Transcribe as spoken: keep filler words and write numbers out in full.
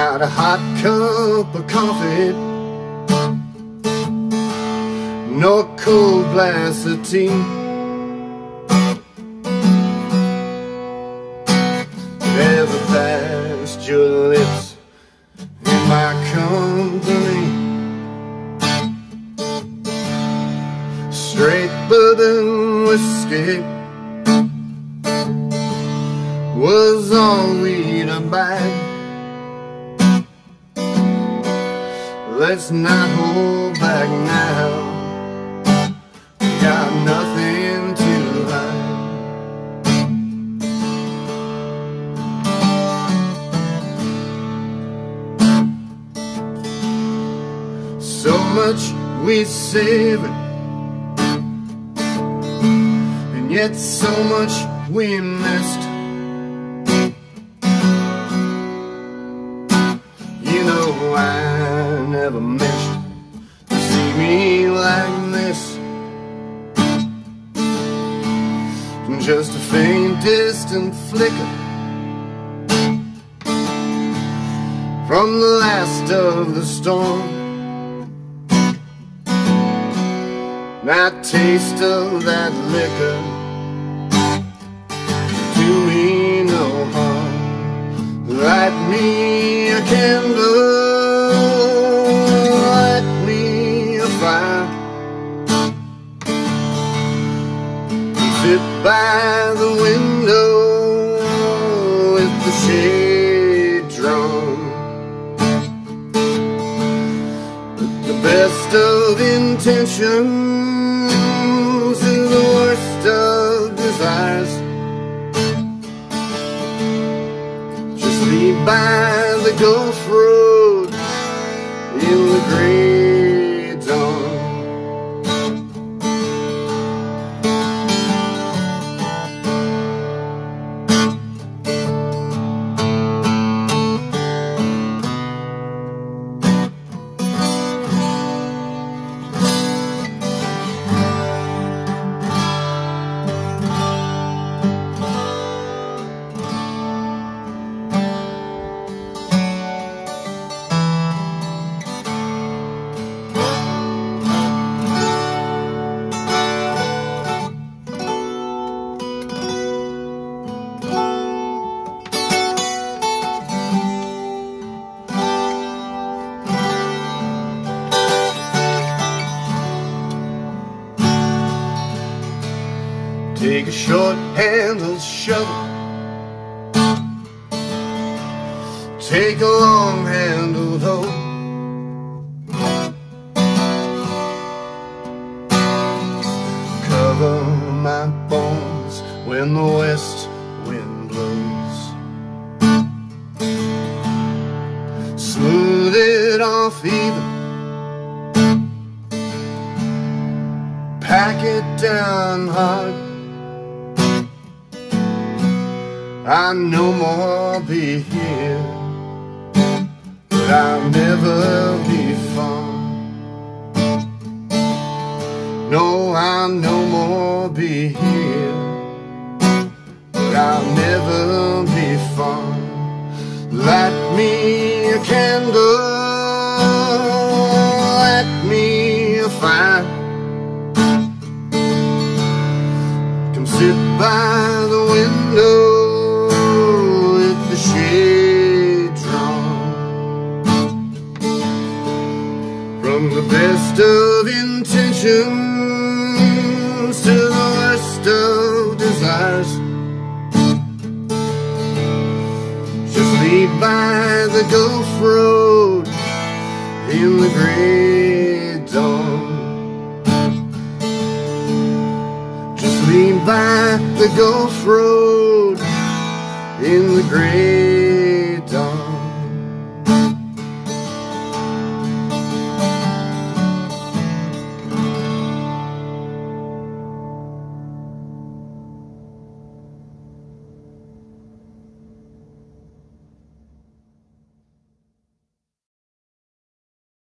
got a hot cup of coffee, no cold glass of tea. Ever passed your lips in my company? Straight bourbon whiskey was all we'd abide. Let's not hold back now, we got nothing to hide. So much we savored, and yet so much we missed. You know I never meant to see me like this. Just a faint distant flicker from the last of the storm. That taste of that liquor do me no harm. Light me a candle, light me a fire, sit by the window with the shade drawn. With the best of intentions and the worst of desires, just leave by the Gulf Road in the gray dawn. Take a short-handled shovel, take a long-handled hoe, cover my bones when the west wind blows, smooth it off even, pack it down hard. I no more be here, but I'll never be far. No, I'll no more be here, but I'll never be far. Light me a candle, light me a fire, come sit by the window, shade drawn. From the best of intentions to the worst of desires, just lead by the Gulf Road in the gray dawn. Just lead by the Gulf Road in the gray